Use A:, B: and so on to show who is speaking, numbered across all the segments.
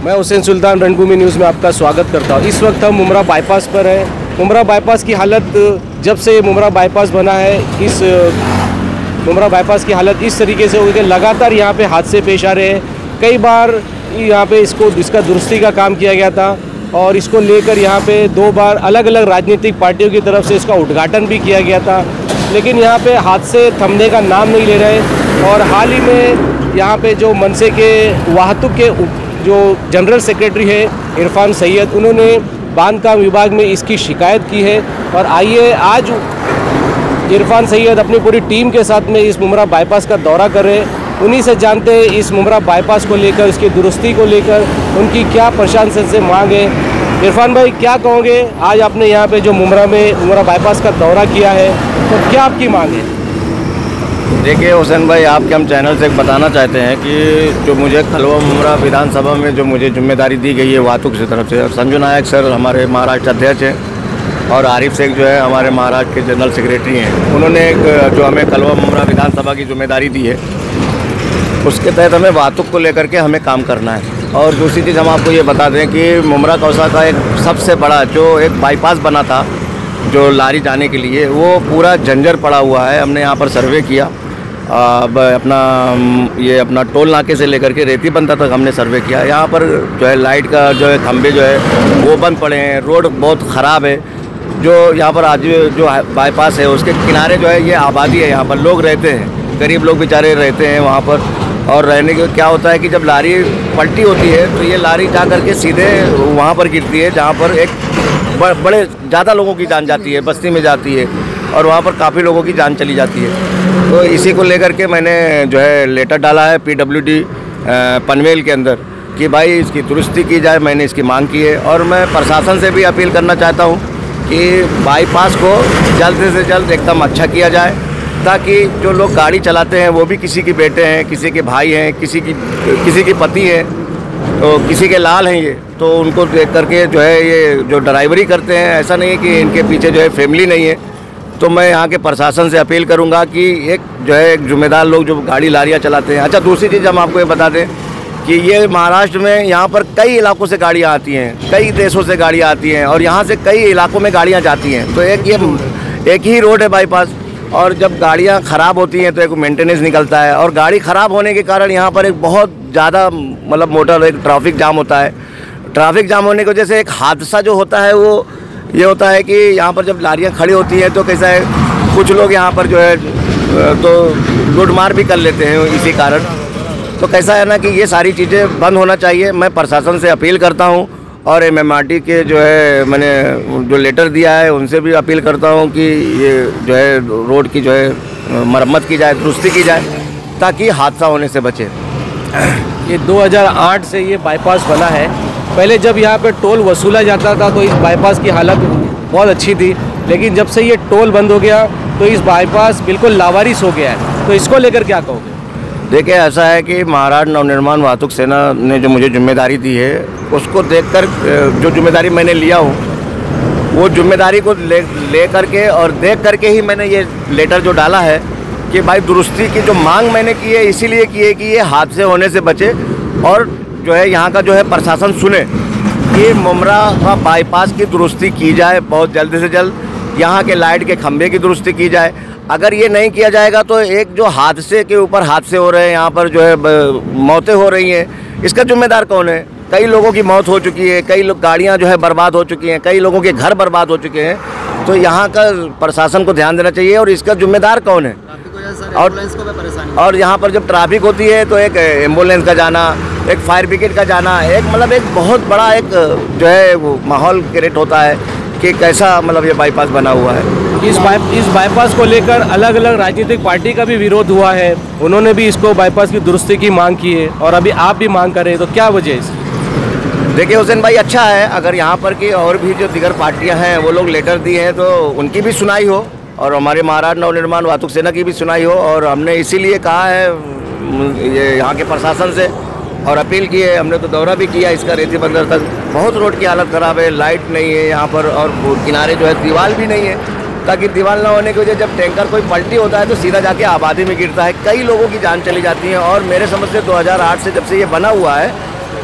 A: मैं हुसैन सुल्तान रणभूमि न्यूज़ में आपका स्वागत करता हूँ। इस वक्त हम मुमरा बाईपास पर हैं। मुमरा बाईपास की हालत जब से मुमरा बाईपास बना है, इस मुमरा बाईपास की हालत इस तरीके से हो गई कि लगातार यहाँ पे हादसे पेश आ रहे हैं। कई बार यहाँ पे इसका दुरुस्ती का काम किया गया था और इसको लेकर यहाँ पे 2 बार अलग अलग राजनीतिक पार्टियों की तरफ से इसका उद्घाटन भी किया गया था, लेकिन यहाँ पे हादसे थमने का नाम नहीं ले रहे। और हाल ही में यहाँ पे जो मनसे के वाहतुक के जो जनरल सेक्रेटरी है इरफान सैयद, उन्होंने बांधकाम विभाग में इसकी शिकायत की है। और आइए आज इरफान सैयद अपनी पूरी टीम के साथ में इस मुमरा बाईपास का दौरा कर रहे हैं। उन्हीं से जानते हैं इस मुमरा बाईपास को लेकर, इसकी दुरुस्ती को लेकर उनकी क्या प्रशासन से मांग है। इरफान भाई, क्या कहोगे, आज आपने यहाँ पे जो मुमरा बाईपास का दौरा किया है, तो क्या आपकी मांग है?
B: देखिए हुसैन भाई, आपके हम चैनल से बताना चाहते हैं कि जो मुझे खलवा मुमरा विधानसभा में जो मुझे जिम्मेदारी दी गई है वाहतुक की तरफ से, और संजू नायक सर हमारे महाराष्ट्र अध्यक्ष हैं और आरिफ शेख जो है हमारे महाराष्ट्र के जनरल सेक्रेटरी हैं, उन्होंने जो हमें खलवा मुमरा विधानसभा की जिम्मेदारी दी है, उसके तहत हमें वाहतुक को लेकर के हमें काम करना है। और दूसरी चीज़ हम आपको ये बता दें कि मुमरा कौसा का एक सबसे बड़ा जो एक बाईपास बना था जो लारी जाने के लिए, वो पूरा जंजर पड़ा हुआ है। हमने यहाँ पर सर्वे किया, अब अपना टोल नाके से लेकर के रेती बंदा तक हमने सर्वे किया। यहाँ पर जो है लाइट का जो है खंभे जो है वो बंद पड़े हैं, रोड बहुत ख़राब है। जो यहाँ पर आज जो बाईपास है उसके किनारे जो है ये आबादी है, यहाँ पर लोग रहते हैं, गरीब लोग बेचारे रहते हैं वहाँ पर। और रहने के क्या होता है कि जब लारी पलटी होती है तो ये लारी जा करके सीधे वहाँ पर गिरती है जहाँ पर एक बड़े ज़्यादा लोगों की जान जाती है, बस्ती में जाती है और वहाँ पर काफ़ी लोगों की जान चली जाती है। तो इसी को लेकर के मैंने जो है लेटर डाला है PWD पनवेल के अंदर कि भाई इसकी दुरुस्ती की जाए। मैंने इसकी मांग की है और मैं प्रशासन से भी अपील करना चाहता हूँ कि बाईपास को जल्द से जल्द एकदम अच्छा किया जाए, ताकि जो लोग गाड़ी चलाते हैं वो भी किसी के बेटे हैं, किसी के भाई हैं, किसी की पति है, तो किसी के लाल हैं ये, तो उनको देख करके जो है ये जो ड्राइवरी करते हैं, ऐसा नहीं है कि इनके पीछे जो है फैमिली नहीं है। तो मैं यहाँ के प्रशासन से अपील करूँगा कि एक जो है एक जिम्मेदार लोग जो गाड़ी लारियाँ चलाते हैं। अच्छा, दूसरी चीज़ हम आपको ये बता दें कि ये महाराष्ट्र में यहाँ पर कई इलाकों से गाड़ियाँ आती हैं, कई देशों से गाड़ियाँ आती हैं और यहाँ से कई इलाकों में गाड़ियाँ जाती हैं। तो एक ही रोड है बाईपास, और जब गाड़ियाँ ख़राब होती हैं तो एक मेंटेनेंस निकलता है, और गाड़ी ख़राब होने के कारण यहाँ पर एक बहुत ज़्यादा मतलब मोटर एक ट्रैफिक जाम होता है। ट्रैफिक जाम होने की वजह से एक हादसा जो होता है वो ये होता है कि यहाँ पर जब लारियाँ खड़ी होती हैं तो कैसा है, कुछ लोग यहाँ पर जो है तो लूटमार भी कर लेते हैं इसी कारण। तो कैसा है ना कि ये सारी चीज़ें बंद होना चाहिए। मैं प्रशासन से अपील करता हूँ और MMRT के जो है मैंने जो लेटर दिया है उनसे भी अपील करता हूँ कि ये जो है रोड की जो है मरम्मत की जाए, दुरुस्ती की जाए, ताकि हादसा होने से बचे।
A: ये 2008 से ये बाईपास बना है। पहले जब यहाँ पे टोल वसूला जाता था तो इस बाईपास की हालत बहुत अच्छी थी, लेकिन जब से ये टोल बंद हो गया तो इस बाईपास बिल्कुल लावारिस हो गया है। तो इसको लेकर क्या कहोगे?
B: देखिए, ऐसा है कि महाराष्ट्र नवनिर्माण वाहतुक सेना ने जो मुझे जिम्मेदारी दी है उसको देखकर जो जिम्मेदारी मैंने लिया हूँ वो जिम्मेदारी को ले करके और देख करके ही मैंने ये लेटर जो डाला है कि भाई दुरुस्ती की जो मांग मैंने की है इसीलिए की है कि ये हादसे होने से बचे और जो है यहाँ का जो है प्रशासन सुने कि मुमरा का बाईपास की दुरुस्ती की जाए बहुत जल्द से जल्द। यहाँ के लाइट के खंभे की दुरुस्ती की जाए। अगर ये नहीं किया जाएगा तो एक जो हादसे के ऊपर हादसे हो रहे हैं, यहाँ पर जो है मौतें हो रही हैं, इसका जिम्मेदार कौन है? कई लोगों की मौत हो चुकी है, कई लोग गाड़ियाँ जो है बर्बाद हो चुकी हैं, कई लोगों के घर बर्बाद हो चुके हैं। तो यहाँ का प्रशासन को ध्यान देना चाहिए और इसका जिम्मेदार कौन है? और यहाँ पर जब ट्रैफिक होती है तो एक एम्बुलेंस का जाना, एक फायर ब्रिगेड का जाना, एक मतलब एक बहुत बड़ा एक जो है वो माहौल क्रिएट होता है कि कैसा मतलब ये बाईपास बना हुआ है।
A: इस बाईपास को लेकर अलग अलग राजनीतिक पार्टी का भी विरोध हुआ है, उन्होंने भी इसको बाईपास की दुरुस्ती की मांग की है और अभी आप भी मांग कर रहे हैं, तो क्या वजह है इसकी?
B: देखिए हुसैन भाई, अच्छा है अगर यहाँ पर की और भी जो दीगर पार्टियाँ हैं वो लोग लेटर दिए हैं तो उनकी भी सुनाई हो और हमारे महाराष्ट्र नवनिर्माण वाहतुक सेना की भी सुनाई हो। और हमने इसीलिए कहा है ये यहाँ के प्रशासन से और अपील की है। हमने तो दौरा भी किया इसका रेती बंदर तक। बहुत रोड की हालत ख़राब है, लाइट नहीं है यहाँ पर और किनारे जो है दीवार भी नहीं है, ताकि दीवार ना होने की वजह जब टैंकर कोई पलटी होता है तो सीधा जाके आबादी में गिरता है, कई लोगों की जान चली जाती है। और मेरे समझ से 2008 से जब से ये बना हुआ है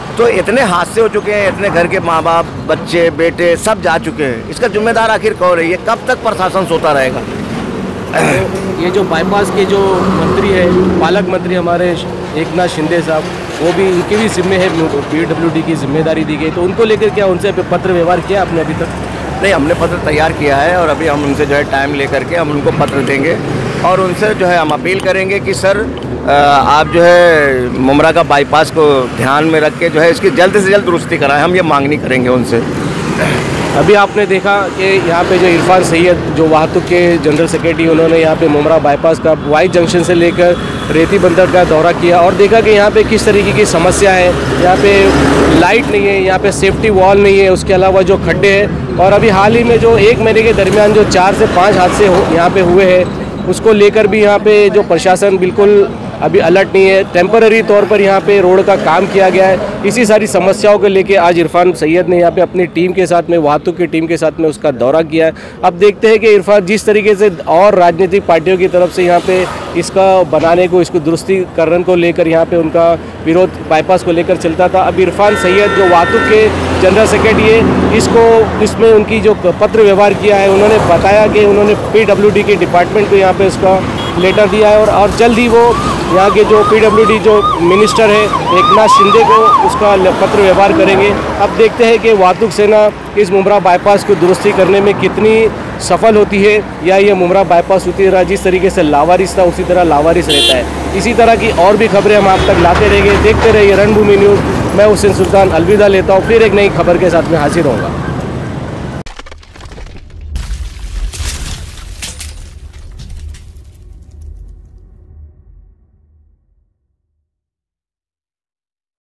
B: तो इतने हादसे हो चुके हैं, इतने घर के माँ बाप, बच्चे, बेटे सब जा चुके हैं। इसका जिम्मेदार आखिर कौन है? ये कब तक प्रशासन सोता रहेगा?
A: ये जो बाईपास के जो मंत्री है, पालक मंत्री हमारे एकनाथ शिंदे साहब, वो भी इनके भी जिम्मे है, PWD की जिम्मेदारी दी गई, तो उनको लेकर क्या उनसे पत्र व्यवहार किया आपने अभी तक?
B: नहीं, हमने पत्र तैयार किया है और अभी हम उनसे जो है टाइम लेकर के हम उनको पत्र देंगे और उनसे जो है हम अपील करेंगे कि सर आप जो है मुमरा का बाईपास को ध्यान में रख के जो है इसकी जल्द से जल्द दुरुस्ती कराएं। हम ये मांगनी करेंगे उनसे।
A: अभी आपने देखा कि यहाँ पे जो इरफान सैयद जो वाहतुक के जनरल सेक्रेटरी, उन्होंने यहाँ पे मुमरा बाईपास का वाई जंक्शन से लेकर रेती बंदर का दौरा किया और देखा कि यहाँ पे किस तरीके की समस्या है। यहाँ पे लाइट नहीं है, यहाँ पे सेफ्टी वॉल नहीं है, उसके अलावा जो खड्डे हैं, और अभी हाल ही में जो 1 महीने के दरमियान जो 4 से 5 हादसे यहाँ पे हुए हैं, उसको लेकर भी यहाँ पे जो प्रशासन बिल्कुल अभी अलर्ट नहीं है। टेम्पररी तौर पर यहाँ पे रोड का काम किया गया है। इसी सारी समस्याओं को लेके आज इरफान सैयद ने यहाँ पे अपनी टीम के साथ में, वाहतुक की टीम के साथ में उसका दौरा किया है। अब देखते हैं कि इरफान जिस तरीके से और राजनीतिक पार्टियों की तरफ से यहाँ पे इसका बनाने को, इसको दुरुस्तीकरण को लेकर यहाँ पे उनका विरोध बाईपास को लेकर चलता था। अब इरफान सैयद जो वाहतुक के जनरल सेक्रेटरी है, इसमें उनकी जो पत्र व्यवहार किया है, उन्होंने बताया कि उन्होंने PWD के डिपार्टमेंट को यहाँ पे उसका लेटर दिया है और जल्द ही वो यहाँ के जो PWD जो मिनिस्टर है एकनाथ शिंदे को उसका पत्र व्यवहार करेंगे। अब देखते हैं कि वाहतुक सेना इस मुमरा बाईपास को दुरुस्ती करने में कितनी सफल होती है, या ये मुमरा बाईपास उसी तरह जिस तरीके से लावारिस था उसी तरह लावारिस रहता है। इसी तरह की और भी खबरें हम आप तक लाते रहेंगे। देखते रहिए रणभूमि न्यूज़। मैं हुसैन सुल्तान अलविदा लेता हूँ, फिर एक नई खबर के साथ में हाजिर होऊंगा।